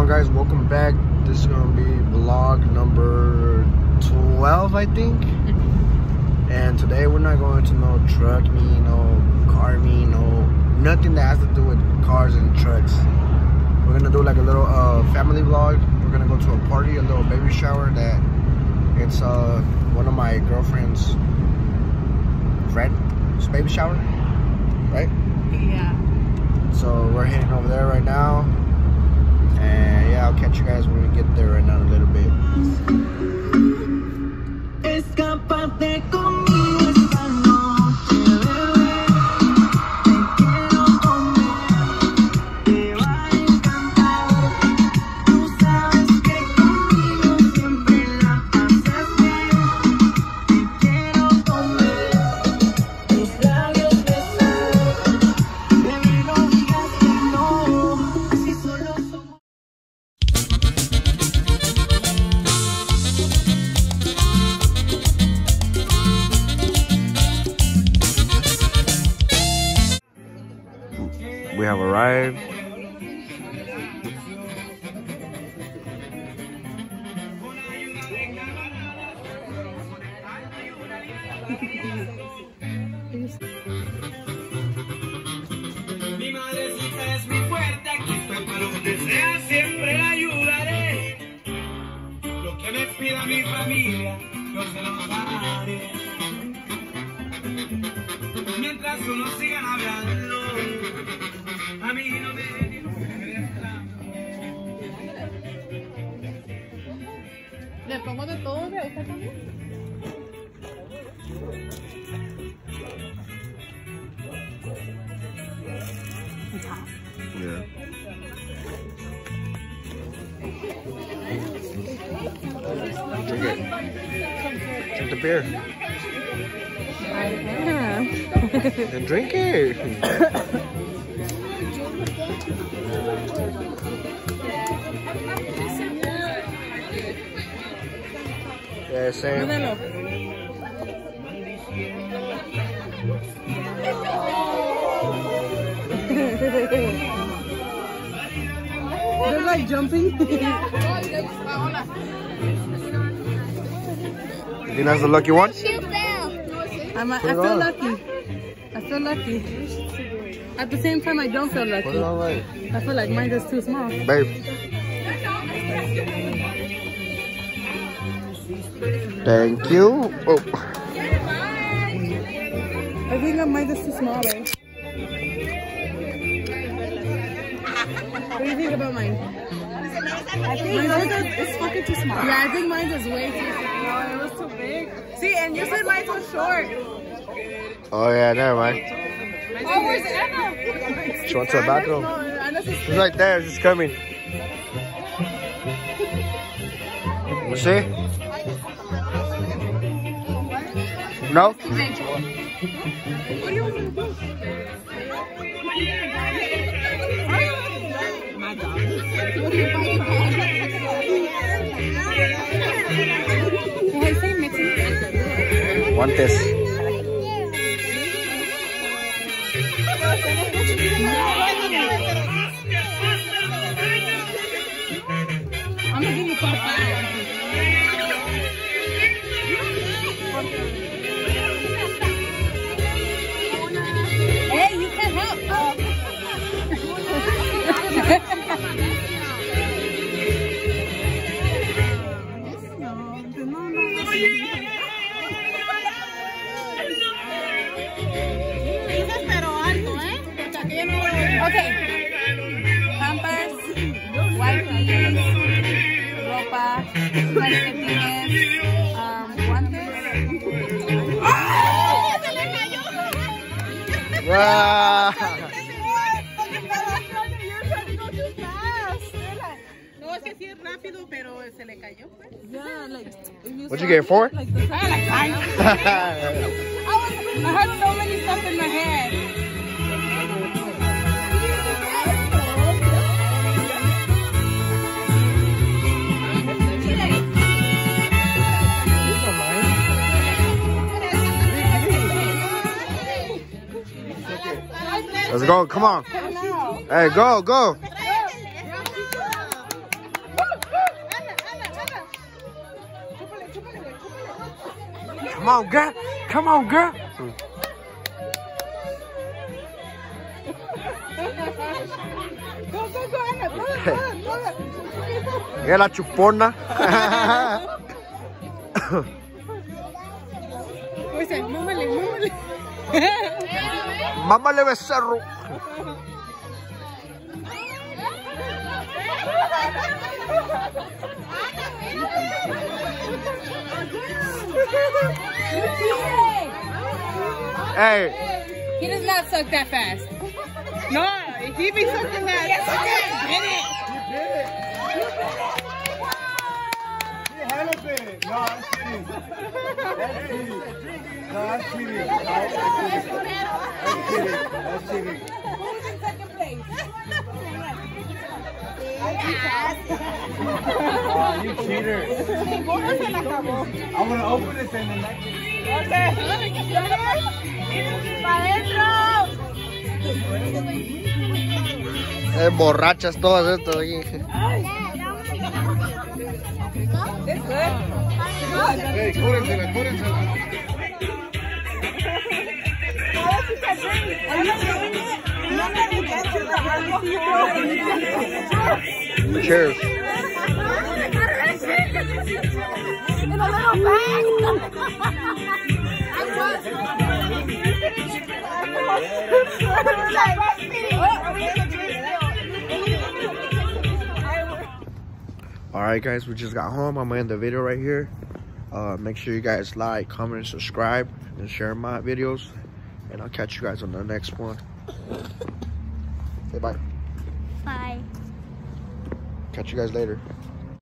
on, guys? Welcome back. This is gonna be vlog number 12, I think. And today we're not going to no truck me, no car me, no nothing that has to do with cars and trucks. We're gonna do like a little family vlog. We're gonna go to a party, a little baby shower that it's one of my girlfriend's friend's baby shower, right? Yeah. So we're heading over there right now. And yeah, I'll catch you guys when we get there right now in a little bit. Escápate conmigo esta noche, bebé. Te quiero comer, te va a encantar. Tú sabes que conmigo siempre la pasas bien. Te quiero comer, tus labios besar. Bebé, no digas que no, si solo somos. We have arrived. Mi madrecita es mi puerta, aquí estoy para lo que sea, siempre la ayudaré. Lo que me pida mi familia, yo se lo daré. Mientras unos sigan hablando, a mí no me ¿Le pongo de todo de esta también? Yeah. Drink it. Drink the beer. Then drink it. Yeah, same. They're like jumping. You think that's the lucky one? I feel lucky. I feel lucky. At the same time, I don't feel lucky. Put it on right. I feel like mine is too small. Babe. Thank you. Oh. I think mine is too small, babe. What do you think about mine? I think mine is fucking too small. Yeah, I think mine is way too small. No, it was too big. See, and you said mine was short. Oh yeah, never mind. Oh, where's Anna? She wants a bathroom. She's right there, she's coming. You see? No? What do you want me to do? My dog. Want this? I'm gonna give you 5. Hey, you can help. Okay. Pampers, wipes, ropa, calcetines, guantes. Wow. No, es que sí es rápido, pero se le cayó, pues. Yeah, like. What'd you get, 4? Like 5. I had so many stuff in my head. Let's go, come on. Hey, go, go. Come on, girl. Come on, girl. Go, Anna. Go. Mira la chupona. Oye, mámale. Mámale becerro. Hey. He does not suck that fast. No, he be sucking that. Yes, Did it. No, I'm kidding. That's cheating. No, I'm cheating. That's cheating. Who's in second place? Oh, you cheater. I'm going to open this and then Borrachas todas estas aquí. It's good. Hey, cúrensela. Cheers. In a little bag. Alright guys, we just got home. I'm gonna end the video right here. Make sure you guys like, comment, and subscribe, and share my videos. And I'll catch you guys on the next one. Say bye. Bye. Catch you guys later.